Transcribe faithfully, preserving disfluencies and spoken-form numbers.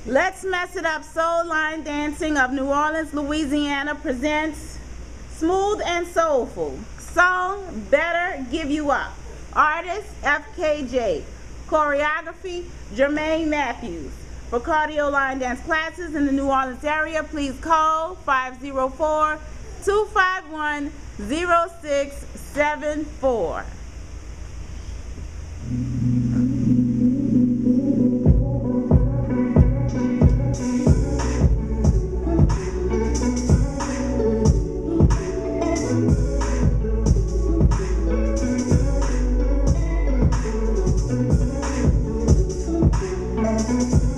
Let's Mess It Up Soul Line Dancing of New Orleans, Louisiana presents Smooth and Soulful. Song, Better Give You Up. Artist, F K J. Choreography, Jermaine Matthews. For cardio line dance classes in the New Orleans area, please call five zero four, two five one, zero six seven four. Thank you.